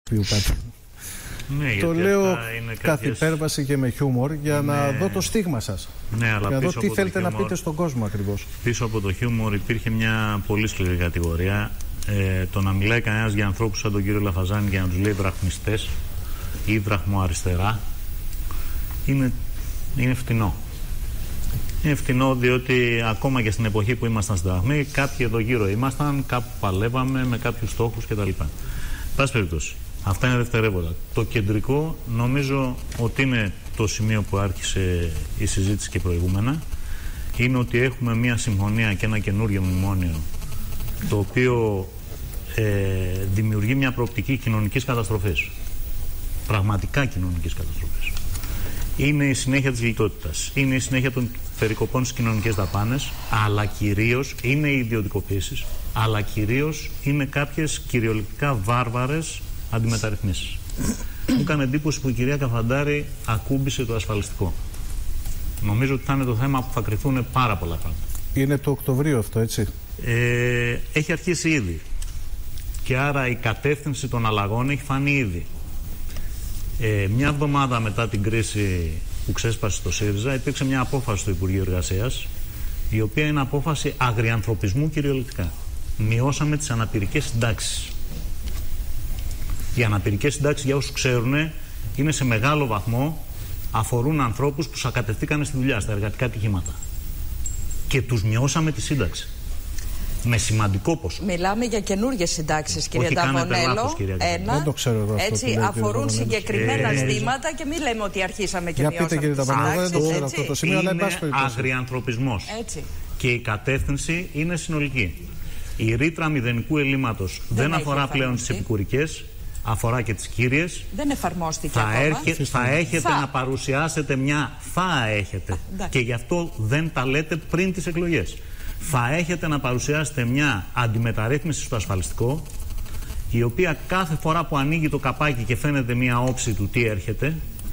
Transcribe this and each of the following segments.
Ναι, το λέω καθ' υπέρβαση και με χιούμορ για να δω το στίγμα σας. Ναι, αλλά για να δω τι θέλετε να πείτε στον κόσμο ακριβώς. Πίσω από το χιούμορ υπήρχε μια πολύ σκληρή κατηγορία. Το να μιλάει κανένας για ανθρώπους σαν τον κύριο Λαφαζάνη και να τους λέει βραχμιστές ή βραχμοαριστερά είναι φτηνό. Είναι φτηνό διότι ακόμα και στην εποχή που ήμασταν στην Δραχμή, κάποιοι εδώ γύρω ήμασταν, κάπου παλεύαμε με κάποιους στόχους κτλ. Πάση περιπτώσει, αυτά είναι δευτερεύοντα. Το κεντρικό νομίζω ότι είναι το σημείο που άρχισε η συζήτηση και προηγούμενα. Είναι ότι έχουμε μια συμφωνία και ένα καινούριο μνημόνιο το οποίο δημιουργεί μια προοπτική κοινωνικής καταστροφής. Πραγματικά κοινωνικής καταστροφής. Είναι η συνέχεια της λιτότητας. Είναι η συνέχεια των περικοπών στις κοινωνικές δαπάνες, αλλά κυρίως είναι οι ιδιωτικοποίησεις, αλλά κυρίως είναι κάποιες κυριολεκτικά βάρβαρες αντιμεταρρυθμίσεις. Μου έκανε εντύπωση που η κυρία Καφαντάρη ακούμπησε το ασφαλιστικό. Νομίζω ότι θα είναι το θέμα που θα κρυθούν πάρα πολλά πράγματα. Είναι το Οκτωβρίου αυτό, έτσι? Έχει αρχίσει ήδη. Και άρα η κατεύθυνση των αλλαγών έχει φανεί ήδη. Μια εβδομάδα μετά την κρίση που ξέσπασε στο ΣΥΡΙΖΑ υπήρξε μια απόφαση του Υπουργείου Εργασίας, η οποία είναι απόφαση αγριανθρωπισμού κυριολεκτικά. Μειώσαμε τις αναπηρικές συντάξεις. Οι αναπηρικές συντάξεις, για όσους ξέρουν, είναι σε μεγάλο βαθμό αφορούν ανθρώπους που σακατευτήκαν στη δουλειά, στα εργατικά ατυχήματα. Και τους μειώσαμε τη σύνταξη. Με σημαντικό ποσό. Μιλάμε για καινούργιες συντάξεις, κύριε Νταβονέλο. Δεν το ξέρω εγώ αυτό. Έτσι, αφορούν συγκεκριμένα ζητήματα και μην λέμε ότι αρχίσαμε και μειώσαμε. Για πείτε, κύριε Νταβονέλο, δεν το ξέρω αυτό το σημείο, αλλά εν πάση περιπτώσει. Είναι αγριανθρωπισμός. Και η κατεύθυνση είναι συνολική. Η ρήτρα μηδενικού ελλείμματος δεν αφορά πλέον τις επικουρικές, αφορά και τις κύριες. Δεν εφαρμόστηκε θα έχετε να παρουσιάσετε μια. Θα έχετε. Και γι' αυτό δεν τα λέτε πριν τις εκλογές. Θα έχετε να παρουσιάσετε μια αντιμεταρρύθμιση στο ασφαλιστικό, η οποία κάθε φορά που ανοίγει το καπάκι και φαίνεται μια όψη του τι έρχεται,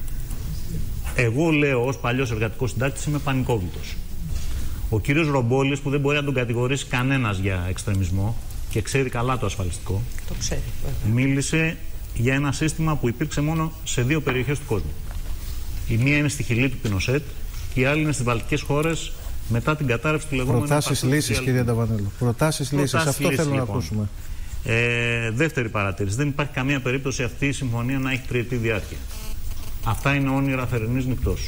εγώ λέω ως παλιός εργατικός συντάκτης είμαι πανικόβλητος. Ο κύριος Ρομπόλης, που δεν μπορεί να τον κατηγορήσει κανένας για εξτρεμισμό και ξέρει καλά το ασφαλιστικό, το ξέρει, μίλησε για ένα σύστημα που υπήρξε μόνο σε δύο περιοχές του κόσμου. Η μία είναι στη Χιλή του Πινοσέτ και η άλλη είναι στις βαλτικές χώρες μετά την κατάρρευση του λεγόμενου. Προτάσεις λύσεις, κύριε Νταβανέλο. Προτάσεις λύσεις. Αυτό θέλουμε να ακούσουμε. Δεύτερη παρατήρηση. Δεν υπάρχει καμία περίπτωση αυτή η συμφωνία να έχει τριετή διάρκεια. Αυτά είναι όνειρα θερινής νυχτός.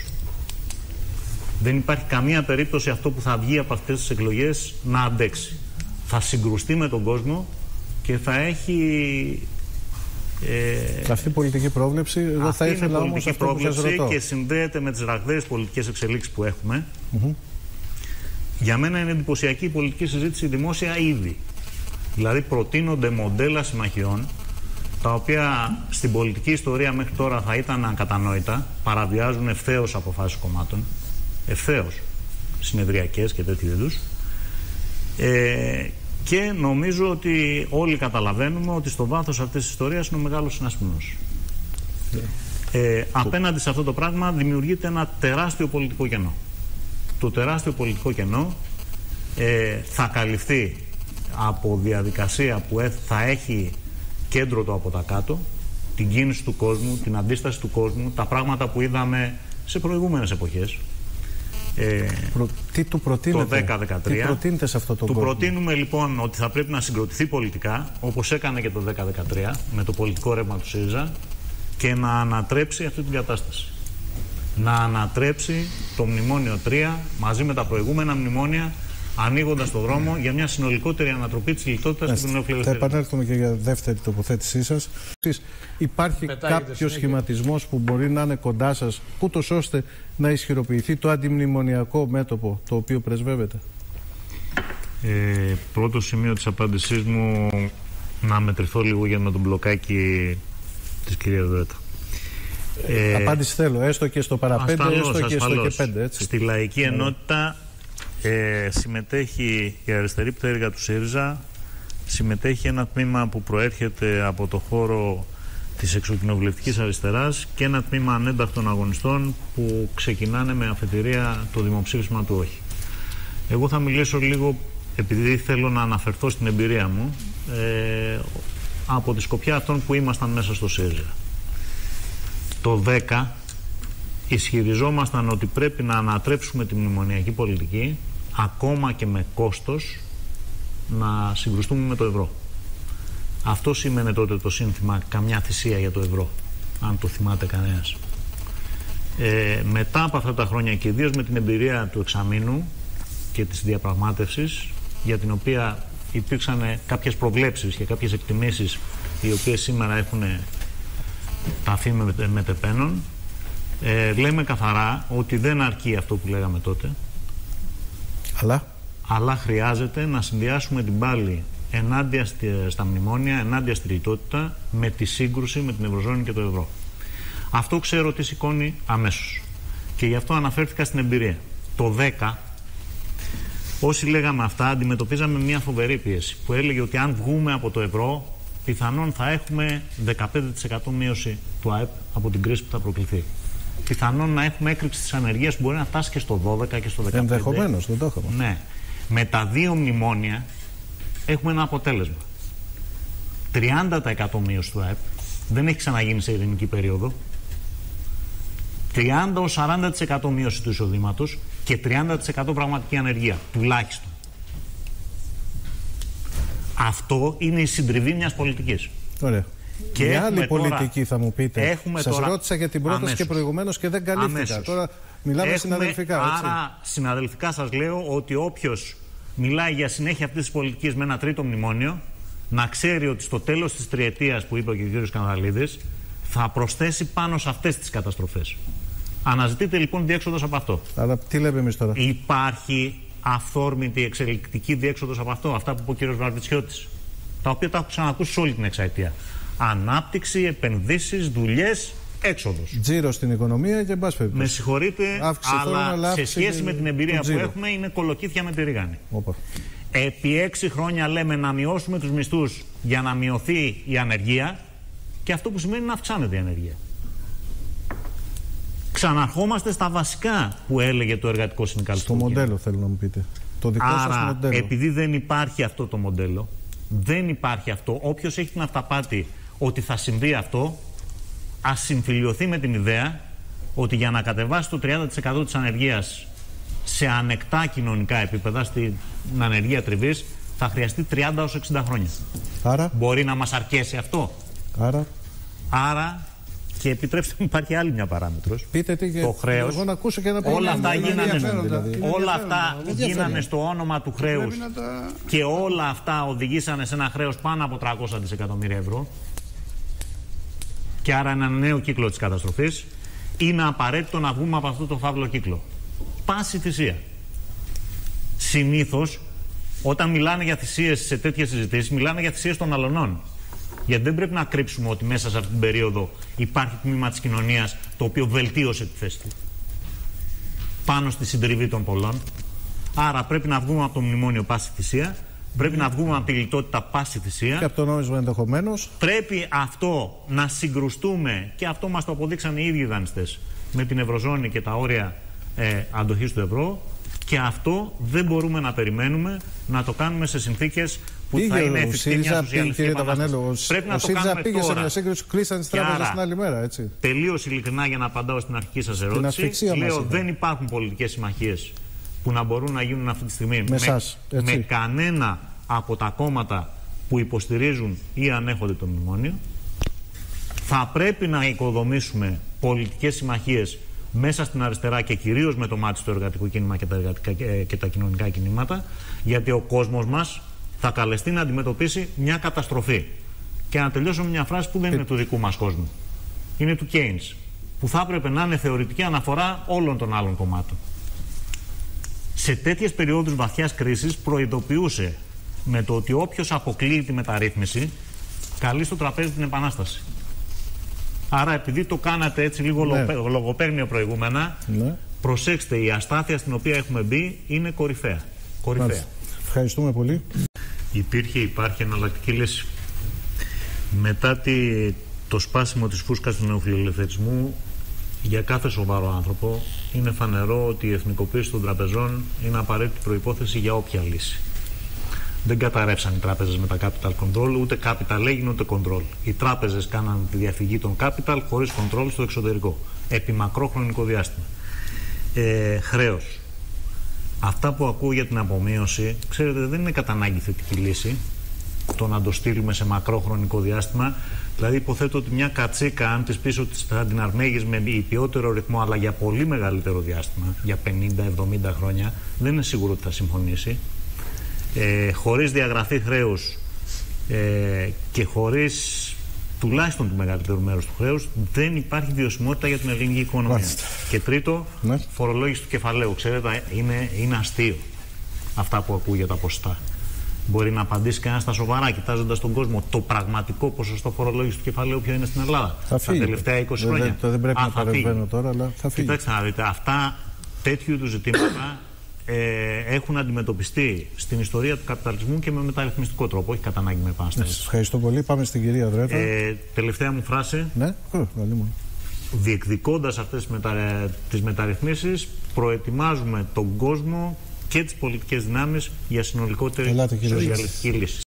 Δεν υπάρχει καμία περίπτωση αυτό που θα βγει από αυτές τις εκλογές να αντέξει. Θα συγκρουστεί με τον κόσμο και θα έχει. Αυτή η πολιτική πρόβλεψη, εγώ θα ήθελα όμως αυτό που σας ρωτώ. Και συνδέεται με τις ραγδαίες πολιτικές εξελίξεις που έχουμε. Για μένα είναι εντυπωσιακή η πολιτική συζήτηση δημόσια ήδη. Δηλαδή προτείνονται μοντέλα συμμαχιών, τα οποία στην πολιτική ιστορία μέχρι τώρα θα ήταν ακατανόητα, παραβιάζουν ευθέως αποφάσεις κομμάτων, ευθέως συνεδριακές και τέτοιου είδους. Και νομίζω ότι όλοι καταλαβαίνουμε ότι στο βάθος αυτής της ιστορίας είναι ο μεγάλος συνασπισμός. Απέναντι σε αυτό το πράγμα δημιουργείται ένα τεράστιο πολιτικό κενό. Το τεράστιο πολιτικό κενό θα καλυφθεί από διαδικασία που θα έχει κέντρο το από τα κάτω, την κίνηση του κόσμου, την αντίσταση του κόσμου, τα πράγματα που είδαμε σε προηγούμενες εποχές. Τι του προτείνετε, το 10-13. Τι προτείνετε σε αυτό το κόσμο? Προτείνουμε λοιπόν ότι θα πρέπει να συγκροτηθεί πολιτικά, όπως έκανε και το 10-13 με το πολιτικό ρεύμα του ΣΥΡΙΖΑ, και να ανατρέψει αυτή την κατάσταση. Να ανατρέψει το μνημόνιο 3 μαζί με τα προηγούμενα μνημόνια, ανοίγοντας το δρόμο για μια συνολικότερη ανατροπή της λιτότητας και του νεοφιλελευθερίου. Θα επανέλθουμε και για δεύτερη τοποθέτησή σας. Υπάρχει κάποιος σχηματισμός που μπορεί να είναι κοντά σας, ούτως ώστε να ισχυροποιηθεί το αντιμνημονιακό μέτωπο το οποίο πρεσβεύεται? Πρώτο σημείο της απάντησής μου, να μετρηθώ λίγο για με τον μπλοκάκι της κυρίας Δρέτα. Απάντηση θέλω, έστω και στο παραπέντε, έστω και στο και πέντε. Έτσι. Στη λαϊκή ενότητα συμμετέχει η αριστερή πτέρυγα του ΣΥΡΙΖΑ, συμμετέχει ένα τμήμα που προέρχεται από το χώρο της εξοκοινοβουλευτικής αριστεράς και ένα τμήμα ανένταχτων αγωνιστών που ξεκινάνε με αφετηρία το δημοψήφισμα του όχι. Εγώ θα μιλήσω λίγο, επειδή θέλω να αναφερθώ στην εμπειρία μου, από τη σκοπιά αυτών που ήμασταν μέσα στο ΣΥΡΙΖΑ. Το 10 ισχυριζόμασταν ότι πρέπει να ανατρέψουμε τη μνημονιακή πολιτική, ακόμα και με κόστος να συγκρουστούμε με το ευρώ. Αυτό σήμαινε τότε το σύνθημα «Καμιά θυσία για το ευρώ», αν το θυμάται κανένας. Μετά από αυτά τα χρόνια και ιδίως με την εμπειρία του εξαμήνου και της διαπραγμάτευσης, για την οποία υπήρξαν κάποιες προβλέψεις και κάποιες εκτιμήσεις οι οποίες σήμερα έχουν ταφεί με τεπένων, λέμε καθαρά ότι δεν αρκεί αυτό που λέγαμε τότε, αλλά χρειάζεται να συνδυάσουμε την πάλη ενάντια στα μνημόνια, ενάντια στη λιτότητα, με τη σύγκρουση με την Ευρωζώνη και το ευρώ. Αυτό ξέρω τι σηκώνει αμέσως. Και γι' αυτό αναφέρθηκα στην εμπειρία. Το 10, όσοι λέγαμε αυτά, αντιμετωπίζαμε μια φοβερή πίεση που έλεγε ότι αν βγούμε από το ευρώ, πιθανόν θα έχουμε 15% μείωση του ΑΕΠ από την κρίση που θα προκληθεί. Πιθανόν να έχουμε έκρηξη της ανεργίας που μπορεί να φτάσει και στο 12 και στο 15. Ενδεχομένως, δεν το έχουμε. Ναι. Με τα δύο μνημόνια έχουμε ένα αποτέλεσμα. 30% μείωση του ΑΕΠ. Δεν έχει ξαναγίνει σε ειρηνική περίοδο. 30-40% μείωση του εισοδήματος και 30% πραγματική ανεργία. Τουλάχιστον. Αυτό είναι η συντριβή μιας πολιτικής. Ωραία. Και η άλλη πολιτική θα μου πείτε. Σας ρώτησα για την πρόταση και προηγουμένως και δεν καλύφθηκα. Τώρα μιλάμε συναδελφικά. Άρα συναδελφικά σας λέω ότι όποιος μιλάει για συνέχεια αυτής της πολιτικής με ένα τρίτο μνημόνιο, να ξέρει ότι στο τέλος της τριετίας που είπε και ο κ. Σκανδαλίδης θα προσθέσει πάνω σε αυτές τις καταστροφές. Αναζητείτε λοιπόν διέξοδος από αυτό. Αλλά τι λέμε εμείς τώρα? Υπάρχει αυθόρμητη εξελικτική διέξοδος από αυτό, αυτά που είπε ο κ. Βαρβιτσιώτης, τα οποία τα έχω ξανακούσει σε όλη την εξαετία. Ανάπτυξη, επενδύσεις, δουλειές, έξοδος. Τζίρο στην οικονομία και μπας περιπτώσει. Με συγχωρείτε, αλλά σε σχέση με την εμπειρία που έχουμε είναι κολοκύθια με τη ρίγανη. Επί 6 χρόνια λέμε να μειώσουμε τους μισθούς για να μειωθεί η ανεργία και αυτό που σημαίνει να αυξάνεται η ανεργία. Ξαναρχόμαστε στα βασικά που έλεγε το εργατικό συνδικαλιστικό κίνημα. Στο μοντέλο θέλω να μου πείτε. Το δικό σας μοντέλο. Επειδή δεν υπάρχει αυτό το μοντέλο, δεν υπάρχει αυτό. Όποιος έχει την αυταπάτη ότι θα συμβεί αυτό, ας συμφιλιωθεί με την ιδέα ότι για να κατεβάσει το 30% της ανεργίας σε ανεκτά κοινωνικά επίπεδα, στην ανεργία τριβής, θα χρειαστεί 30 έως 60 χρόνια. Άρα. Μπορεί να μας αρκέσει αυτό? Άρα, και επιτρέψτε μου, υπάρχει άλλη μια παράμετρος. Πείτε τι, το χρέος. Εγώ να ακούσω και να όλα αυτά γίνανε στο όνομα του χρέους και όλα αυτά οδηγήσανε σε ένα χρέος πάνω από 300 δισεκατομμύρια ευρώ. Και άρα ένα νέο κύκλο της καταστροφής. Είναι απαραίτητο να βγούμε από αυτό το φαύλο κύκλο. Πάση θυσία. Συνήθως, όταν μιλάνε για θυσίες σε τέτοιες συζητήσεις, μιλάνε για θυσίες των αλωνών. Γιατί δεν πρέπει να κρύψουμε ότι μέσα σε αυτή την περίοδο υπάρχει τμήμα της κοινωνίας το οποίο βελτίωσε τη θέση του πάνω στη συντριβή των πολλών. Άρα πρέπει να βγούμε από το μνημόνιο πάση θυσία. Πρέπει να βγούμε από τη λιτότητα πάση θυσία. Και από το νόμισμα ενδεχομένως. Πρέπει αυτό να συγκρουστούμε, και αυτό μας το αποδείξαν οι ίδιοι δανειστές, με την Ευρωζώνη και τα όρια αντοχής του ευρώ. Και αυτό δεν μπορούμε να περιμένουμε να το κάνουμε σε συνθήκες που θα είναι εφικτή μια σοσιαλιστική επανάσταση. Πρέπει να το κάνουμε πήγε τώρα. Σε μια σύγκρουση, κλείσαν τις τράπεζες την άλλη μέρα, έτσι. Τελείως ειλικρινά, για να απαντάω στην αρχική σας ερώτηση, λέω δεν υπάρχουν πολιτικές συμμαχίες που να μπορούν να γίνουν αυτή τη στιγμή με κανένα από τα κόμματα που υποστηρίζουν ή ανέχονται το μνημόνιο. Θα πρέπει να οικοδομήσουμε πολιτικές συμμαχίες μέσα στην αριστερά και κυρίως με το μάτι στο εργατικό κίνημα και τα κοινωνικά κινήματα, γιατί ο κόσμος μας θα καλεστεί να αντιμετωπίσει μια καταστροφή. Και να τελειώσω με μια φράση που δεν είναι του δικού μας κόσμου. Είναι του Keynes, που θα έπρεπε να είναι θεωρητική αναφορά όλων των άλλων κομμάτων. Σε τέτοιες περιόδους βαθιάς κρίσης προειδοποιούσε με το ότι όποιος αποκλείει τη μεταρρύθμιση καλεί στο τραπέζι την επανάσταση. Άρα, επειδή το κάνατε έτσι λίγο λογοπαίγνιο προηγούμενα, προσέξτε, η αστάθεια στην οποία έχουμε μπει είναι κορυφαία. Ευχαριστούμε πολύ. Υπάρχει εναλλακτική λύση. Μετά το σπάσιμο της φούσκας του νεοφιλελευθερισμού, για κάθε σοβαρό άνθρωπο είναι φανερό ότι η εθνικοποίηση των τραπεζών είναι απαραίτητη προϋπόθεση για όποια λύση. Δεν καταρρεύσαν οι τράπεζες με τα capital control, ούτε capital έγινε ούτε control. Οι τράπεζες κάναν τη διαφυγή των capital χωρίς control στο εξωτερικό, επί μακρό χρονικό διάστημα. Χρέος. Αυτά που ακούω για την απομείωση, ξέρετε, δεν είναι κατά ανάγκη θετική λύση το να το στείλουμε σε μακρό χρονικό διάστημα. Δηλαδή, υποθέτω ότι μια κατσίκα, αν της πεις ότι θα την αρμέγεις με υπιότερο ρυθμό, αλλά για πολύ μεγαλύτερο διάστημα, για 50-70 χρόνια, δεν είναι σίγουρο ότι θα συμφωνήσει. Χωρίς διαγραφή χρέους και χωρίς τουλάχιστον του μεγαλύτερου μέρους του χρέους, δεν υπάρχει βιωσιμότητα για την ελληνική οικονομία. Μάλιστα. Και τρίτο, φορολόγηση του κεφαλαίου. Ξέρετε, είναι αστείο αυτά που ακούω για τα ποσοστά. Μπορεί να απαντήσει κανένα στα σοβαρά, κοιτάζοντας τον κόσμο, το πραγματικό ποσοστό φορολόγηση του κεφαλαίου ποιο είναι στην Ελλάδα τα τελευταία 20 χρόνια. Δεν πρέπει να παρεμβαίνω τώρα, αλλά θα φύγει. Κοιτάξτε να δείτε, αυτά τέτοιου είδους ζητήματα έχουν αντιμετωπιστεί στην ιστορία του καπιταλισμού και με μεταρρυθμιστικό τρόπο, όχι κατά ανάγκη με επανάσταση. Σας ευχαριστώ πολύ. Πάμε στην κυρία Δρέτα. Τελευταία μου φράση. Ναι, διεκδικώντας αυτές τις μεταρρυθμίσεις, προετοιμάζουμε τον κόσμο και τις πολιτικές δυνάμεις για συνολικότερη σοσιαλιστική λύση.